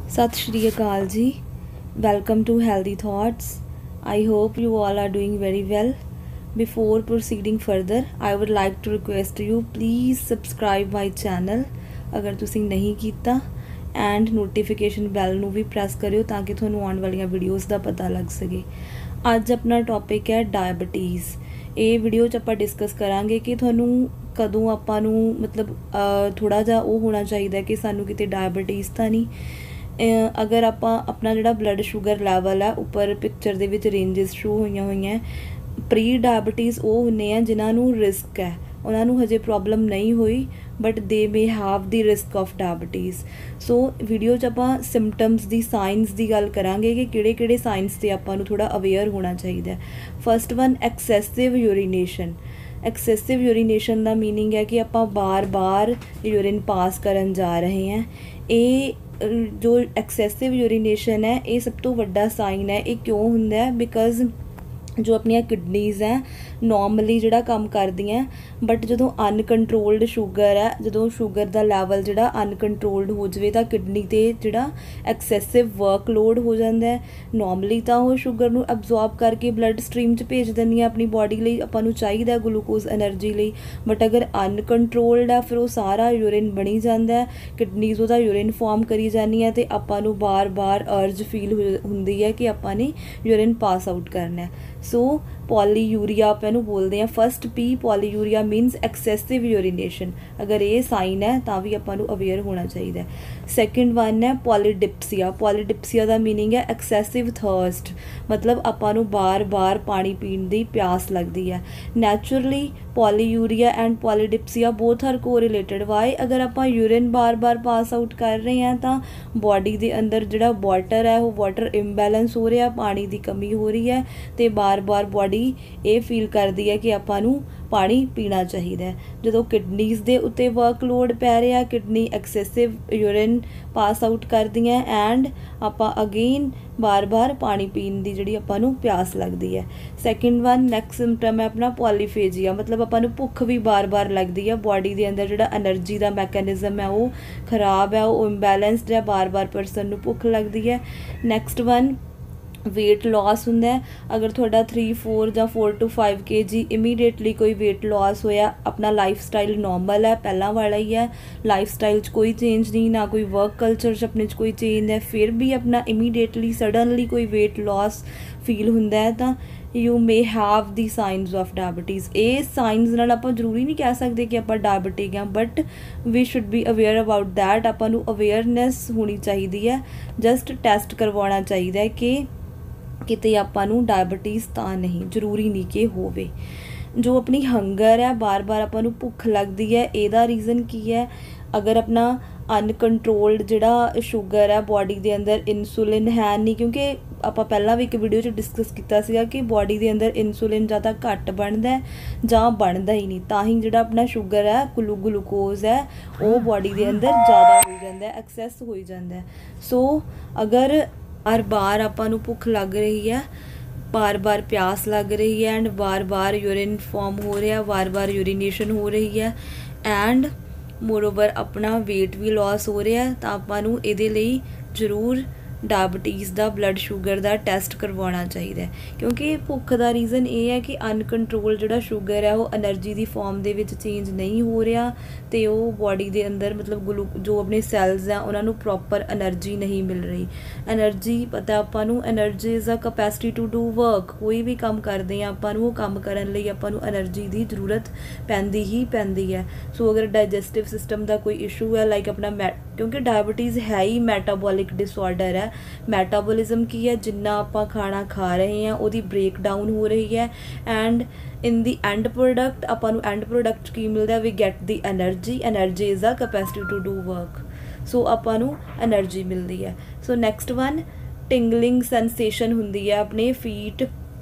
Sat Shri Akal ji, welcome to Healthy Thoughts. I hope you all are doing very well. Before proceeding further, I would like to request you please subscribe my channel अगर ਤੁਸੀਂ नहीं ਕੀਤਾ and notification बैल ਨੂੰ ਵੀ press ਕਰਿਓ ਤਾਂ ਕਿ ਤੁਹਾਨੂੰ ਆਉਣ ਵਾਲੀਆਂ ਵੀਡੀਓਜ਼ ਦਾ ਪਤਾ ਲੱਗ ਸਕੇ। ਅੱਜ ਆਪਣਾ ਟੌਪਿਕ ਹੈ ਡਾਇਬੀਟੀਜ਼। ਇਹ ਵੀਡੀਓ 'ਚ ਆਪਾਂ ਡਿਸਕਸ ਕਰਾਂਗੇ ਕਿ ਤੁਹਾਨੂੰ ਕਦੋਂ ਆਪਾਂ ਨੂੰ ਮਤਲਬ ਥੋੜਾ ਜਿਹਾ ਉਹ ਹੋਣਾ ਚਾਹੀਦਾ ਕਿ ਸਾਨੂੰ ਕਿਤੇ ਡਾਇਬੀਟੀਜ਼ ਤਾਂ ਨਹੀਂ। ਅਗਰ ਆਪਾਂ ਆਪਣਾ ਜਿਹੜਾ ਬਲੱਡ ਸ਼ੂਗਰ ਲੈਵਲ ਹੈ ਉੱਪਰ ਪਿਕਚਰ ਦੇ ਵਿੱਚ ਰੇਂਜਸ ਸ਼ੋ ਹੋਈਆਂ ਪ੍ਰੀ ਡਾਇਬੀਟੀਜ਼ ਉਹ ਹੁੰਦੇ ਆ ਜਿਨ੍ਹਾਂ ਨੂੰ ਰਿਸਕ ਹੈ, ਉਹਨਾਂ ਨੂੰ ਹਜੇ ਪ੍ਰੋਬਲਮ ਨਹੀਂ ਹੋਈ but they may have the risk of diabetes. So video 'ਚ ਆਪਾਂ ਸਿੰਪਟਮਸ ਦੀ ਸਾਈਨਸ ਦੀ ਗੱਲ ਕਰਾਂਗੇ ਕਿ ਕਿਹੜੇ ਸਾਈਨਸ 'ਤੇ ਆਪਾਂ ਨੂੰ ਥੋੜ੍ਹਾ ਅਵੇਅਰ ਹੋਣਾ ਚਾਹੀਦਾ। First one excessive urination. Excessive urination ਦਾ ਮੀਨਿੰਗ ਹੈ ਕਿ ਆਪਾਂ ਬਾਰ-ਬਾਰ ਯੂਰਿਨ ਪਾਸ ਕਰਨ ਜਾ ਰਹੇ ਹਾਂ। ਇਹ ਜੋ ਐਕਸੈਸਿਵ ਯੂਰੀਨੇਸ਼ਨ ਹੈ ਇਹ ਸਭ ਤੋਂ ਵੱਡਾ ਸਾਈਨ ਹੈ। ਇਹ ਕਿਉਂ ਹੁੰਦਾ ਹੈ? ਬਿਕਾਜ਼ ਜੋ ਆਪਣੀਆਂ ਕਿਡਨੀਜ਼ ਹੈ ਨੋਰਮਲੀ ਜਿਹੜਾ ਕੰਮ ਕਰਦੀਆਂ ਬਟ ਜਦੋਂ ਅਨਕੰਟਰੋਲਡ ਸ਼ੂਗਰ ਹੈ, ਜਦੋਂ ਸ਼ੂਗਰ ਦਾ ਲੈਵਲ ਜਿਹੜਾ ਅਨਕੰਟਰੋਲਡ ਹੋ ਜਾਵੇ ਤਾਂ ਕਿਡਨੀ 'ਤੇ ਜਿਹੜਾ ਐਕਸੈਸਿਵ ਵਰਕਲੋਡ ਹੋ ਜਾਂਦਾ ਹੈ। ਨੋਰਮਲੀ ਤਾਂ ਉਹ ਸ਼ੂਗਰ ਨੂੰ ਐਬਜ਼ੋਰਬ ਕਰਕੇ ਬਲੱਡ ਸਟਰੀਮ 'ਚ ਭੇਜ ਦਿੰਦੀ ਹੈ ਆਪਣੀ ਬੋਡੀ ਲਈ, ਆਪਾਂ ਨੂੰ ਚਾਹੀਦਾ ਗਲੂਕੋਜ਼ ਐਨਰਜੀ ਲਈ। ਬਟ ਅਗਰ ਅਨਕੰਟਰੋਲਡ ਹੈ ਫਿਰ ਉਹ ਸਾਰਾ ਯੂਰਿਨ ਬਣੀ ਜਾਂਦਾ, ਕਿਡਨੀਜ਼ ਉਹਦਾ ਯੂਰਿਨ ਫਾਰਮ ਕਰੀ ਜਾਂਦੀਆਂ ਅਤੇ ਆਪਾਂ ਨੂੰ ਬਾਰ-ਬਾਰ ਅਰਜ ਫੀਲ ਹੁੰਦੀ ਹੈ ਕਿ ਆਪਾਂ ਨੇ ਯੂਰਿਨ ਪਾਸ ਆਊਟ ਕਰਨਾ। ਸੋ ਪੋਲੀਯੂਰੀਆ ਆਪਾਂ ਇਹਨੂੰ ਬੋਲਦੇ ਹਾਂ। First P polyuria means excessive urination. ਅਗਰ ਇਹ ਸਾਈਨ ਹੈ ਤਾਂ ਵੀ ਆਪਾਂ ਨੂੰ ਅਵੇਅਰ ਹੋਣਾ ਚਾਹੀਦਾ। ਸੈਕਿੰਡ ਵਨ ਹੈ ਪੋਲੀਡਿਪਸੀਆ। ਪੋਲੀਡਿਪਸੀਆ ਦਾ ਮੀਨਿੰਗ ਹੈ ਐਕਸੈਸਿਵ ਥਰਸਟ, ਮਤਲਬ ਆਪਾਂ ਨੂੰ ਬਾਰ-ਬਾਰ ਪਾਣੀ ਪੀਣ ਦੀ ਪਿਆਸ ਲੱਗਦੀ ਹੈ। Naturally polyuria and polydipsia both are correlated. Why? ਅਗਰ ਆਪਾਂ ਯੂਰਿਨ ਬਾਰ-ਬਾਰ ਪਾਸ ਆਊਟ ਕਰ ਰਹੇ ਹਾਂ ਤਾਂ ਬੋਡੀ ਦੇ ਅੰਦਰ ਜਿਹੜਾ ਵਾਟਰ ਹੈ ਉਹ ਵਾਟਰ ਇੰਬੈਲੈਂਸ ਹੋ ਰਿਹਾ, ਪਾਣੀ ਦੀ ਕਮੀ ਹੋ ਰਹੀ ਹੈ ਅਤੇ ਬਾਰ-ਬਾਰ ਬੋਡੀ ਇਹ ਫੀਲ ਕਰਦੀ ਹੈ ਕਿ ਆਪਾਂ ਨੂੰ ਪਾਣੀ ਪੀਣਾ ਚਾਹੀਦਾ। ਜਦੋਂ ਕਿਡਨੀਜ਼ ਦੇ ਉੱਤੇ ਵਰਕਲੋਡ ਪੈ ਰਿਹਾ, kidney excessive urine pass out ਕਰਦੀਆਂ ਐਂਡ ਆਪਾਂ ਅਗੇਨ ਬਾਰ-ਬਾਰ ਪਾਣੀ ਪੀਣ ਦੀ ਜਿਹੜੀ ਆਪਾਂ ਨੂੰ ਪਿਆਸ ਲੱਗਦੀ ਹੈ। ਸੈਕਿੰਡ ਵਨ ਨੈਕਸਟ ਸਿੰਪਟਮ ਹੈ ਆਪਣਾ ਪੋਲੀਫੇਜੀਆ, ਮਤਲਬ ਆਪਾਂ ਨੂੰ ਭੁੱਖ ਵੀ ਬਾਰ-ਬਾਰ ਲੱਗਦੀ ਹੈ। ਬੋਡੀ ਦੇ ਅੰਦਰ ਜਿਹੜਾ ਐਨਰਜੀ ਦਾ ਮੈਕੈਨਿਜ਼ਮ ਹੈ ਉਹ ਖਰਾਬ ਹੈ, ਉਹ ਇੰਬੈਲੈਂਸਡ ਹੈ, ਬਾਰ-ਬਾਰ ਪਰਸਨ ਨੂੰ ਭੁੱਖ ਲੱਗਦੀ ਹੈ। ਨੈਕਸਟ ਵਨ ਵੇਟ ਲੋਸ ਹੁੰਦਾ ਹੈ। ਅਗਰ ਤੁਹਾਡਾ 3-4 ਜਾਂ 4 to 5 kg ਇਮੀਡੀਏਟਲੀ ਕੋਈ ਵੇਟ ਲੋਸ ਹੋਇਆ, ਆਪਣਾ ਲਾਈਫ ਸਟਾਈਲ ਨੋਰਮਲ ਹੈ, ਪਹਿਲਾਂ ਵਾਲਾ ਹੀ ਹੈ, ਲਾਈਫ ਸਟਾਈਲ 'ਚ ਕੋਈ ਚੇਂਜ ਨਹੀਂ, ਨਾ ਕੋਈ ਵਰਕ ਕਲਚਰ 'ਚ ਆਪਣੇ 'ਚ ਕੋਈ ਚੇਂਜ ਹੈ, ਫਿਰ ਵੀ ਆਪਣਾ ਇਮੀਡੀਏਟਲੀ ਸਡਨਲੀ ਕੋਈ ਵੇਟ ਲੋਸ ਫੀਲ ਹੁੰਦਾ ਹੈ ਤਾਂ you may have the signs of diabetes. ਇਹ ਸਾਈਨਸ ਨਾਲ ਆਪਾਂ ਜ਼ਰੂਰੀ ਨਹੀਂ ਕਹਿ ਸਕਦੇ ਕਿ ਆਪਾਂ ਡਾਇਬੀਟਿਕ ਹਾਂ but we should be aware about that. ਆਪਾਂ ਨੂੰ ਅਵੇਅਰਨੈਸ ਹੋਣੀ ਚਾਹੀਦੀ ਹੈ, ਜਸਟ ਟੈਸਟ ਕਰਵਾਉਣਾ ਚਾਹੀਦਾ ਹੈ ਕਿ ਕਿਤੇ ਆਪਾਂ ਨੂੰ ਡਾਇਬੀਟੀਜ਼ ਤਾਂ ਨਹੀਂ, ਜ਼ਰੂਰੀ ਨਹੀਂ ਕਿ ਹੋਵੇ। ਜੋ ਆਪਣੀ ਹੰਗਰ ਹੈ, ਬਾਰ-ਬਾਰ ਆਪਾਂ ਨੂੰ ਭੁੱਖ ਲੱਗਦੀ ਹੈ, ਇਹਦਾ ਰੀਜ਼ਨ ਕੀ ਹੈ? ਅਗਰ ਆਪਣਾ ਅਨਕੰਟਰੋਲਡ ਜਿਹੜਾ ਸ਼ੂਗਰ ਹੈ ਬੋਡੀ ਦੇ ਅੰਦਰ, ਇਨਸੂਲਿਨ ਹੈ ਨਹੀਂ, ਕਿਉਂਕਿ ਆਪਾਂ ਪਹਿਲਾਂ ਵੀ ਇੱਕ ਵੀਡੀਓ 'ਚ ਡਿਸਕਸ ਕੀਤਾ ਸੀਗਾ ਕਿ ਬੋਡੀ ਦੇ ਅੰਦਰ ਇਨਸੂਲਿਨ ਜਾਂ ਤਾਂ ਘੱਟ ਬਣਦਾ ਜਾਂ ਬਣਦਾ ਹੀ ਨਹੀਂ, ਤਾਂ ਹੀ ਜਿਹੜਾ ਆਪਣਾ ਸ਼ੂਗਰ ਹੈ ਗਲੂਕੋਜ਼ ਹੈ ਉਹ ਬੋਡੀ ਦੇ ਅੰਦਰ ਜ਼ਿਆਦਾ ਹੋ ਜਾਂਦਾ, ਐਕਸੈਸ ਹੋ ਜਾਂਦਾ। ਸੋ ਅਗਰ ਬਾਰ ਆਪਾਂ ਨੂੰ ਭੁੱਖ ਲੱਗ ਰਹੀ ਹੈ, ਬਾਰ-ਬਾਰ ਪਿਆਸ ਲੱਗ ਰਹੀ ਹੈ ਐਂਡ ਬਾਰ-ਬਾਰ ਯੂਰਿਨ ਫਾਰਮ ਹੋ ਰਿਹਾ, ਬਾਰ-ਬਾਰ ਯੂਰੀਨੇਸ਼ਨ ਹੋ ਰਹੀ ਹੈ ਐਂਡ ਮੋਰਓਵਰ ਆਪਣਾ ਵੇਟ ਵੀ ਲੋਸ ਹੋ ਰਿਹਾ ਤਾਂ ਆਪਾਂ ਨੂੰ ਇਹਦੇ ਲਈ ਜ਼ਰੂਰ ਡਾਇਬੀਟੀਜ਼ ਦਾ ਬਲੱਡ ਸ਼ੂਗਰ ਦਾ ਟੈਸਟ ਕਰਵਾਉਣਾ ਚਾਹੀਦਾ। ਕਿਉਂਕਿ ਭੁੱਖ ਦਾ ਰੀਜ਼ਨ ਇਹ ਹੈ ਕਿ ਅਨਕੰਟਰੋਲ ਜਿਹੜਾ ਸ਼ੂਗਰ ਹੈ ਉਹ ਐਨਰਜੀ ਦੀ ਫਾਰਮ ਦੇ ਵਿੱਚ ਚੇਂਜ ਨਹੀਂ ਹੋ ਰਿਹਾ ਅਤੇ ਉਹ ਬੋਡੀ ਦੇ ਅੰਦਰ ਮਤਲਬ ਜੋ ਆਪਣੇ ਸੈਲਜ਼ ਆ ਉਹਨਾਂ ਨੂੰ ਪ੍ਰੋਪਰ ਐਨਰਜੀ ਨਹੀਂ ਮਿਲ ਰਹੀ। ਐਨਰਜੀ ਪਤਾ ਆਪਾਂ ਨੂੰ, energy is a capacity to do work. ਕੋਈ ਵੀ ਕੰਮ ਕਰਦੇ ਹਾਂ ਆਪਾਂ ਨੂੰ ਉਹ ਕੰਮ ਕਰਨ ਲਈ ਆਪਾਂ ਨੂੰ ਐਨਰਜੀ ਦੀ ਜ਼ਰੂਰਤ ਪੈਂਦੀ ਹੀ ਪੈਂਦੀ ਹੈ। ਸੋ ਅਗਰ ਡਾਈਜੈਸਟਿਵ ਸਿਸਟਮ ਦਾ ਕੋਈ ਇਸ਼ੂ ਹੈ ਲਾਈਕ ਆਪਣਾ ਕਿਉਂਕਿ ਡਾਇਬੀਟੀਜ਼ ਹੈ ਹੀ ਮੈਟਾਬੋਲਿਕ ਡਿਸਆਰਡਰ ਹੈ। ਮੈਟਾਬੋਲਿਜ਼ਮ ਕੀ ਹੈ? ਜਿੰਨਾ ਆਪਾਂ ਖਾਣਾ ਖਾ ਰਹੇ ਹਾਂ ਉਹਦੀ ਬ੍ਰੇਕ ਡਾਊਨ ਹੋ ਰਹੀ ਹੈ and in the end product ਆਪਾਂ ਨੂੰ ਐਂਡ ਪ੍ਰੋਡਕਟ ਕੀ ਮਿਲਦਾ? We get the energy. Energy is a capacity to do work. So ਆਪਾਂ ਨੂੰ ਐਨਰਜੀ ਮਿਲਦੀ ਹੈ। So next one tingling sensation ਹੁੰਦੀ ਹੈ ਆਪਣੇ ਫੀਟ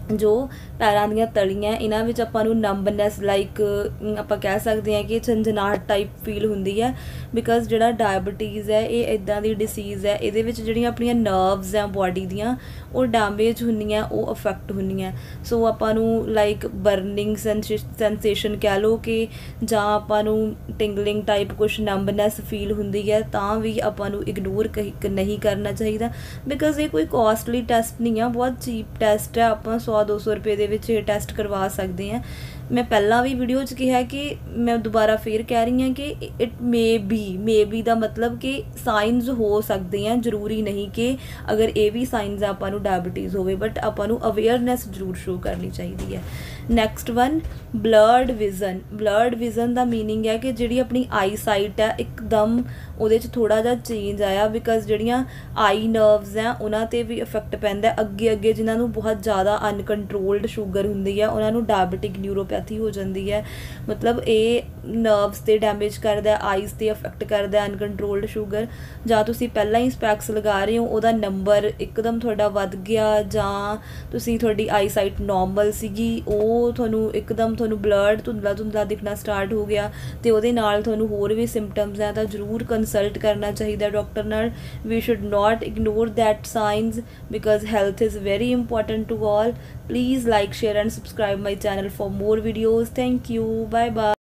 ਜੋ ਪੈਰਾਂ ਦੀਆਂ ਤਲੀਆਂ ਇਹਨਾਂ ਵਿੱਚ ਆਪਾਂ ਨੂੰ ਨੰਬਨੈਸ ਲਾਈਕ ਆਪਾਂ ਕਹਿ ਸਕਦੇ ਹਾਂ ਕਿ ਝੰਜਨਾਹਟ ਟਾਈਪ ਫੀਲ ਹੁੰਦੀ ਹੈ ਬਿਕਾਜ਼ ਜਿਹੜਾ ਡਾਇਬਟੀਜ਼ ਹੈ ਇਹ ਇੱਦਾਂ ਦੀ ਡਿਸੀਜ਼ ਹੈ, ਇਹਦੇ ਵਿੱਚ ਜਿਹੜੀਆਂ ਆਪਣੀਆਂ ਨਰਵਸ ਆ ਬੋਡੀ ਦੀਆਂ ਉਹ ਡੈਮੇਜ ਹੁੰਦੀਆਂ, ਉਹ ਅਫੈਕਟ ਹੁੰਦੀਆਂ। ਸੋ ਆਪਾਂ ਨੂੰ ਲਾਈਕ ਬਰਨਿੰਗ ਸੈਂਸੇਸ਼ਨ ਕਹਿ ਲਓ ਕਿ ਜਾਂ ਆਪਾਂ ਨੂੰ ਟਿੰਗਲਿੰਗ ਟਾਈਪ ਕੁਛ ਨੰਬਨੈਸ ਫੀਲ ਹੁੰਦੀ ਹੈ ਤਾਂ ਵੀ ਆਪਾਂ ਨੂੰ ਇਗਨੋਰ ਨਹੀਂ ਕਰਨਾ ਚਾਹੀਦਾ ਬਿਕਾਜ਼ ਇਹ ਕੋਈ ਕੋਸਟਲੀ ਟੈਸਟ ਨਹੀਂ ਆ, ਬਹੁਤ ਚੀਪ ਟੈਸਟ ਹੈ। ਆਪਾਂ 100-200 ਰੁਪਏ ਦੇ ਵਿੱਚ ਇਹ ਟੈਸਟ ਕਰਵਾ ਸਕਦੇ ਹਾਂ। ਮੈਂ ਪਹਿਲਾਂ ਵੀ ਵੀਡੀਓ 'ਚ ਕਿਹਾ ਕਿ ਮੈਂ ਦੁਬਾਰਾ ਫੇਰ ਕਹਿ ਰਹੀ ਹਾਂ ਕਿ ਇਟ ਮੇ ਬੀ ਦਾ ਮਤਲਬ ਕਿ ਸਾਈਨਸ ਹੋ ਸਕਦੇ ਆ, ਜ਼ਰੂਰੀ ਨਹੀਂ ਕਿ ਅਗਰ ਇਹ ਵੀ ਸਾਈਨਸ ਆਪਾਂ ਨੂੰ ਡਾਇਬਟੀਜ਼ ਹੋਵੇ, ਬਟ ਆਪਾਂ ਨੂੰ ਅਵੇਅਰਨੈਸ ਜ਼ਰੂਰ ਸ਼ੋ ਕਰਨੀ ਚਾਹੀਦੀ ਹੈ। ਨੈਕਸਟ ਵਨ ਬਲਰਡ ਵਿਜ਼ਨ ਦਾ ਮੀਨਿੰਗ ਹੈ ਕਿ ਜਿਹੜੀ ਆਪਣੀ ਆਈ ਸਾਈਟ ਹੈ ਇੱਕਦਮ ਉਹਦੇ 'ਚ ਥੋੜ੍ਹਾ ਜਿਹਾ ਚੇਂਜ ਆਇਆ ਬਿਕਾਜ਼ ਜਿਹੜੀਆਂ ਆਈ ਨਰਵਸ ਆ ਉਹਨਾਂ 'ਤੇ ਵੀ ਇਫੈਕਟ ਪੈਂਦਾ। ਅੱਗੇ ਜਿਨ੍ਹਾਂ ਨੂੰ ਬਹੁਤ ਜ਼ਿਆਦਾ ਅਨਕੰਟਰੋਲਡ ਸ਼ੂਗਰ ਹੁੰਦੀ ਹੈ ਉਹਨਾਂ ਨੂੰ ਡਾਇਬਟਿਕ ਨਿਊਰੋਪੈਥੀ ਹੋ ਜਾਂਦੀ ਹੈ। ਮਤਲਬ ਇਹ ਨਰਵਸ 'ਤੇ ਡੈਮੇਜ ਕਰਦਾ, ਆਈਜ਼ 'ਤੇ ਇਫੈਕਟ ਕਰਦਾ ਅਨਕੰਟਰੋਲਡ ਸ਼ੂਗਰ। ਜਾਂ ਤੁਸੀਂ ਪਹਿਲਾਂ ਹੀ ਸਪੈਕਸ ਲਗਾ ਰਹੇ ਹੋ, ਉਹਦਾ ਨੰਬਰ ਇੱਕਦਮ ਤੁਹਾਡਾ ਵੱਧ ਗਿਆ, ਜਾਂ ਤੁਹਾਡੀ ਆਈ ਸਾਈਟ ਨੋਰਮਲ ਸੀਗੀ ਉਹ ਤੁਹਾਨੂੰ ਬਲਰਡ ਧੁੰਦਲਾ ਦਿਖਣਾ ਸਟਾਰਟ ਹੋ ਗਿਆ ਅਤੇ ਉਹਦੇ ਨਾਲ ਤੁਹਾਨੂੰ ਹੋਰ ਵੀ ਸਿੰਪਟਮਸ ਹੈ ਤਾਂ ਜ਼ਰੂਰ ਕੰਸਲਟ ਕਰਨਾ ਚਾਹੀਦਾ ਡਾਕਟਰ ਨਾਲ। We should not ignore that signs because health is very important to all. Please like, share and subscribe my channel for more videos. Thank you. Bye bye.